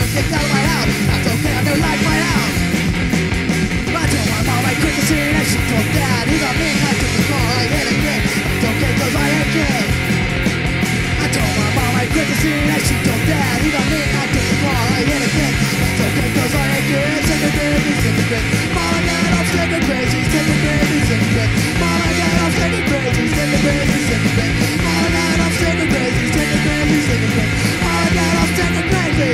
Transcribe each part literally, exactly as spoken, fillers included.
was kicked out of my house. That's okay, I never liked my house. I told my mom I quit the scene and she told dad. He got me, I took the car, I hit again. It's okay cause I ain't kids. I told my mom I quit the scene and she told dad. He got me, I took the car, I hit again. It's okay cause I ain't kids. Second grade, second grade. Mom and dad, I'm second crazy. Second grade, second grade. Mom and dad, I'm second crazy. Second grade, second grade. Mom and dad, I'm second crazy. Second grade, second grade. Mom and dad, I'm second crazy.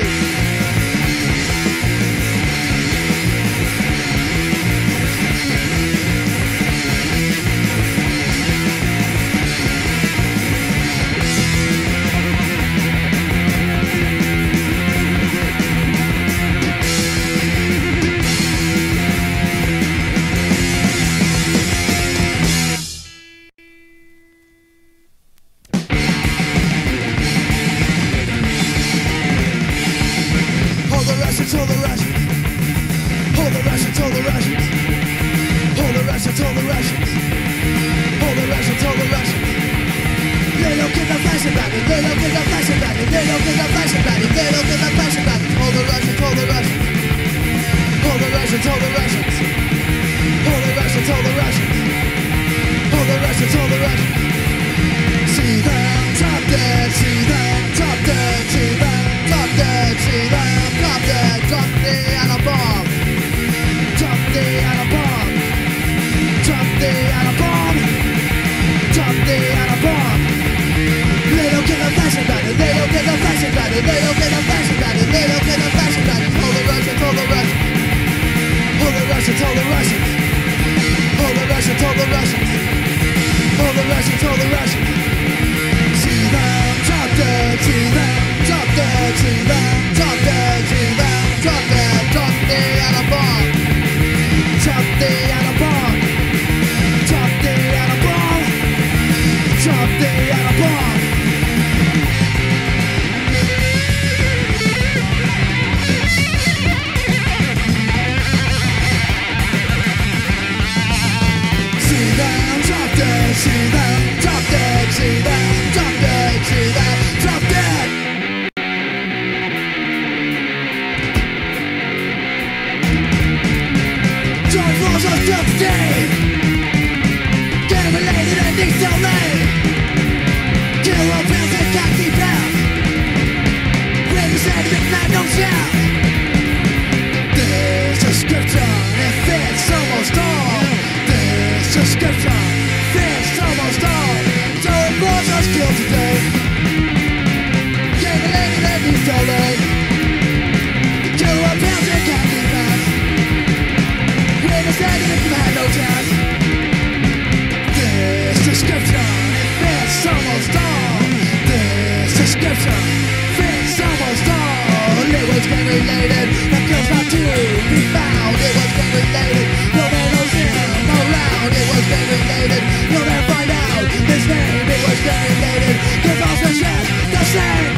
Hold the Russians, hold the Russians, hold the Russians, hold the Russians, hold the Russians, hold the Russians, hold the Russians. They don't get the fashion back, they don't get the fashion back, they don't get the fashion back, they don't get the fashion back. Hold the Russians, hold the Russians, hold the Russians, hold the Russians, hold the Russians, hold the Russians, hold the Russians, hold the Russians. See them drop dead, see them drop dead, see them drop dead, see them drop dead. Drop the atom bomb. Drop the atom bomb. Drop the atom bomb. Drop the atom bomb. They don't get the fashion back. They don't get the fashion back. They don't get the fashion back. They don't get the fashion back. Hold the Russians, hold the Russians. Hold the Russians, hold the Russians. Hold the Russians, hold the Russians. Hold the Russians, hold the Russians. See them drop dead. See them drop dead. See them drop dead. See them. Drop that, drop the atom bomb. Drop the atom bomb. Drop the atom bomb. Drop the atom bomb. See them, drop that, see them, drop that, see them, drop that, see them, drop that. Drive floors are still today. Get related and things don't lay. Kill all pills and can't keep out. Really said midnight no shout. This description, it fits almost all. This description fits almost all. Drive floors are still today. Get related and things don't lay. Kill all pills and can't keep out. Said if you had no chance. This description, it fits almost all. This description fits almost all. It was gang related, that girl's not to be found. It was gang related, no man knows him around. It was gang related, you'll never find out his name. It was gang related, cause all the shit the same.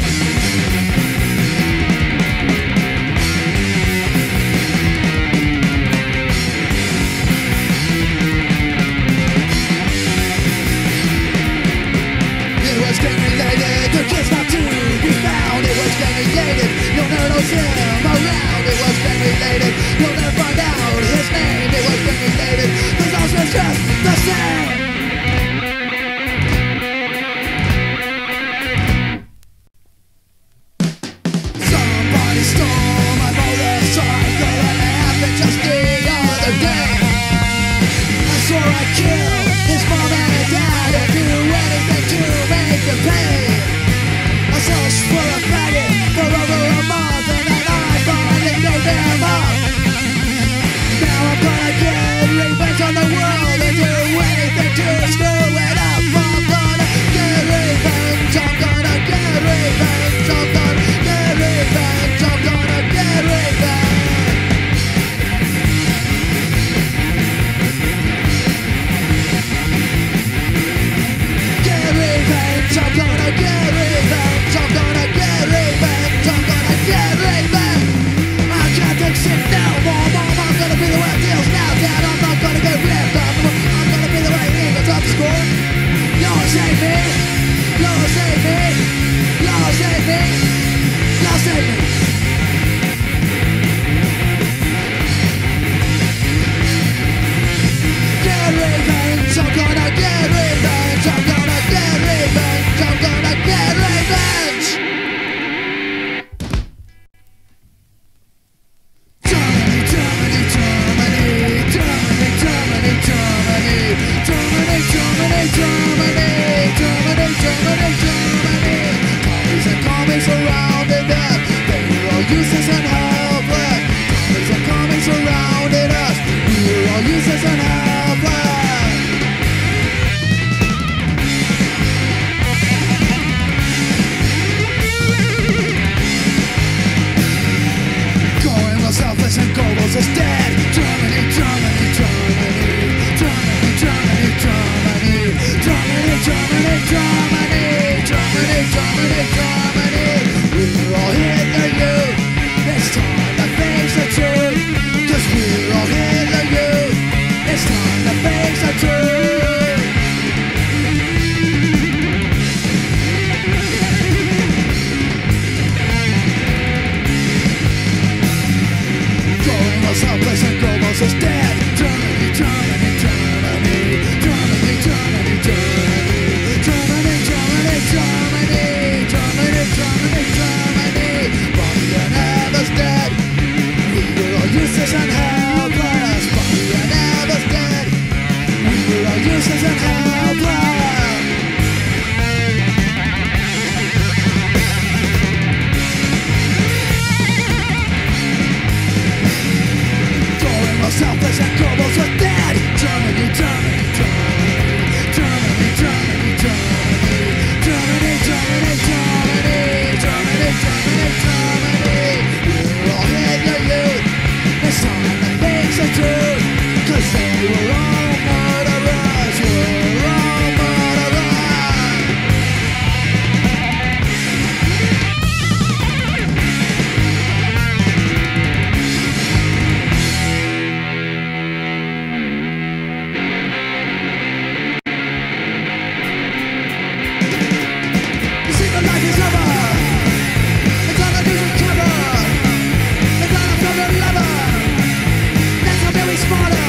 The kid's not to be found. It was gang related. You'll never know him around. It was gang related. You'll never find out his name. It was gang related. Cause all shit's just the same. Somebody stole my motorcycle and it happened just the other day. I swore I'd kill his mom and his dad and do anything to make them pay. I searched for a faggot for over a month and then I useless and helpless. Zombies are coming, surrounding us. We're all useless and helpless. Going well, selfless and Goebbels is dead. Germany, Germany, Germany, Germany, Germany, Germany, Germany, Germany, Germany, Germany, Germany, Germany. We're all Hitler Youth. It's time to face the truth. 'Cause we're all Hitler Youth. It's time to face the truth. Going well, selfless and Goebbels is dead. Germany, Germany, Germany, Germany, Germany, Germany, Germany, Germany, Germany, Germany, Germany, Germany. Bobby and Eva's dead. We were all useless and helpless. Bobby and Eva's dead. We were all useless and helpless. Going well, selfless and Goebbels are dead. Germany, Germany, Germany, Germany, Germany, Germany, Germany, Germany, Germany, Germany, Germany, Germany. We're all Hitler Youth. It's time to face the truth. 'Cause they were all murderers. We're all murderers. The secret life is over. It's all the news we cover. It's all the problem lover. That's how very smarter.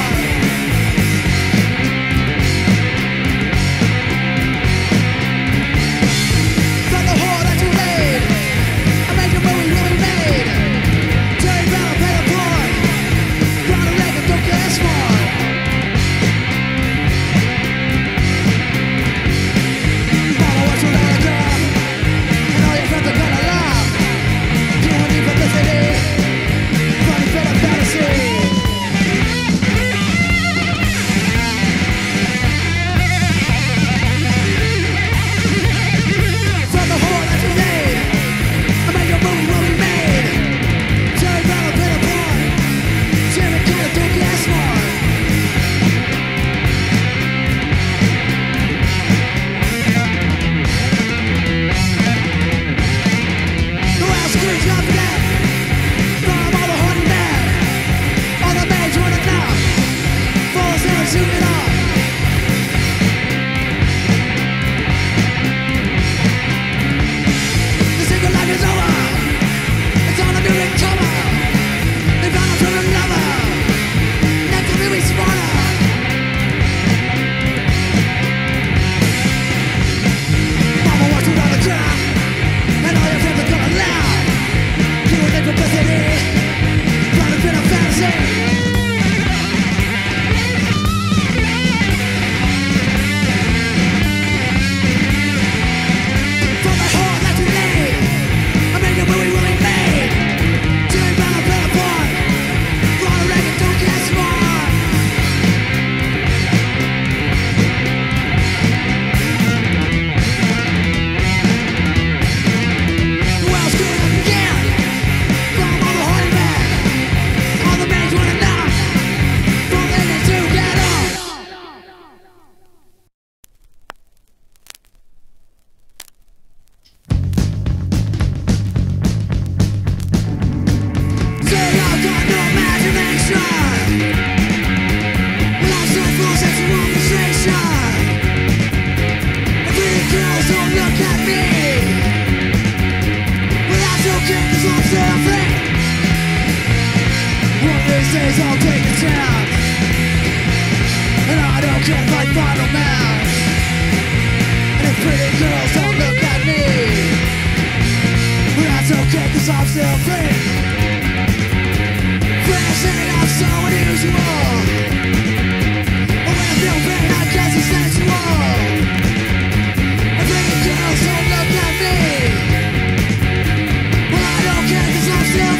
From the whore that you laid, I made your movie really made. Jerry Brown, pay the boy. Ronald Reagan, don't get smart. Follow what you wanna do, and all your friends are gonna laugh. You don't need publicity, funny for the fantasy. From the whore that you laid, I made your movie really made. Jerry Brown, pay the boy. Jimmy Carter, don't get smart. The wild screams of death from all the horny men. All the maids running out, falls in and shoot it off. The secret life is over. It's on a new cover. They found a perfect lover. Next time we smarter. Mama wants you on the ground, and all your friends are gonna laugh. You will need publicity, but it's been a fantasy. From the whore that you laid, I made your movie really made. Jerry Brown, play the boy. Ronald Reagan, don't get smart. The wild scream of again from all the horny men. All the maids running out, from the end to get off. Say I've got no imagination. Well, I'm so full of sexual frustration. And pretty girls don't look at me. Well, that's okay, 'cause I'm still free. One of these days I'll take a chance, and I don't care if I find romance. And if pretty girls don't look at me, well, that's okay, 'cause I'm still free. Fresh and I'm so unusual. But when I feel pain, I guess it's sensual. And pretty girls don't look at me. Well, I don't care, 'cause I'm still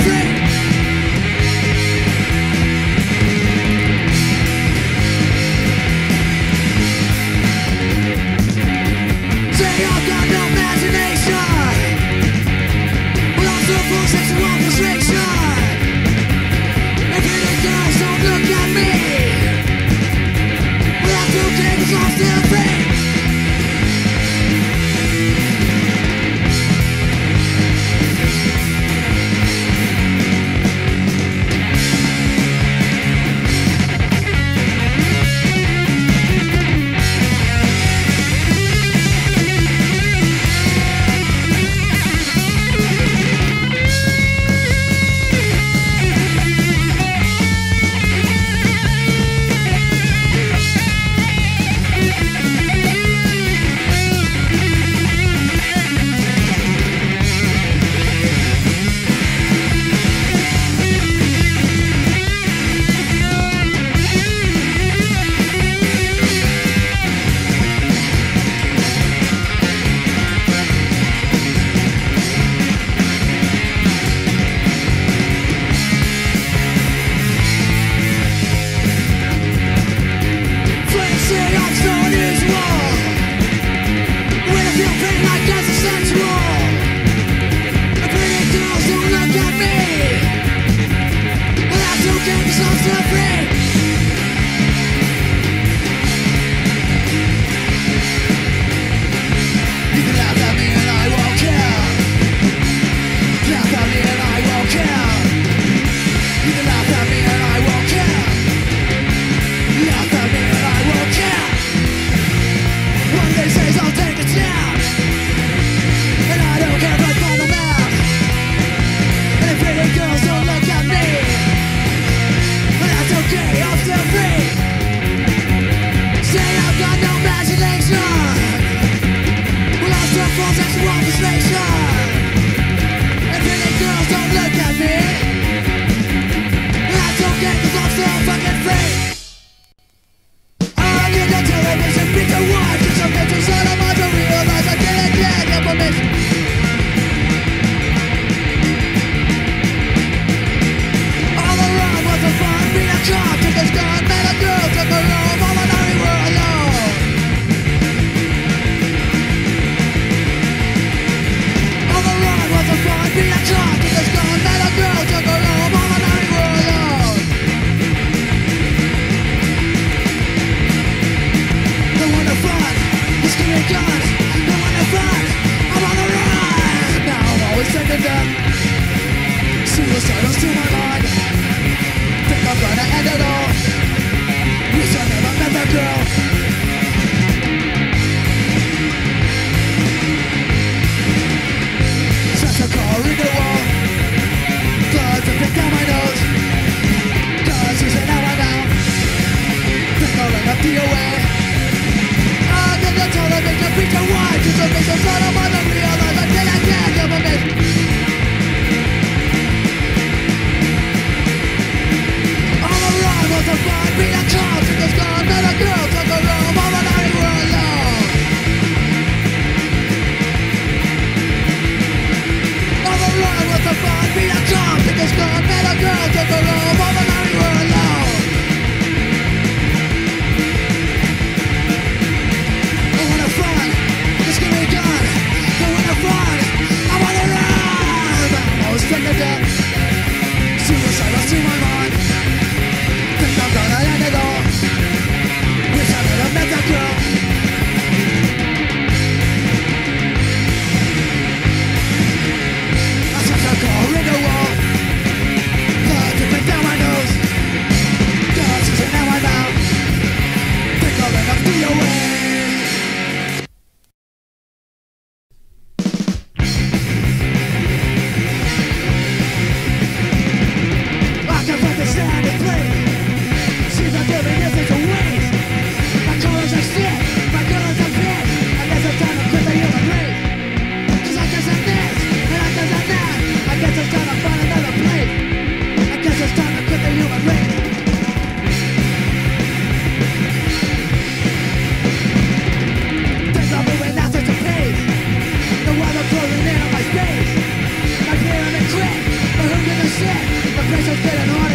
Suicidal to my mind. Think I'm gonna end it all. Wish I never met that girl. Such a car in the wall. Blood dripping down my nose. Cause he's an hour now. Think I'll end up the away. I get the television preacher wide. Just a face of blood on my realize I did I can't give a miss. To find me a cloud in the sky, met a girl, took a room, all the night we were alone. On the run was to find me a cloud in the sky, met a girl, took a room, all the night we were alone. I wanna run, it's gonna be gone. I wanna run, I wanna run. I'm always sick of death. Suicidal to my mind. I'm gonna end it all. Wish I never met that girl. I touch a car in the wall. Blood dripping down my nose. God's using out my mouth. Think I'll end up the away. I can find the stand and play. Seems like every message a waste. My colors are sick, my colors are pissed. I guess it's time to quit the human race. Cause I guess I'm this, and I guess I'm that. I guess it's time to find another place. I guess it's time to quit the human race. Things are moving at such a pace. The weather closing in on my space. My pyramid quit, but who gives a shit? The pressure's getting on.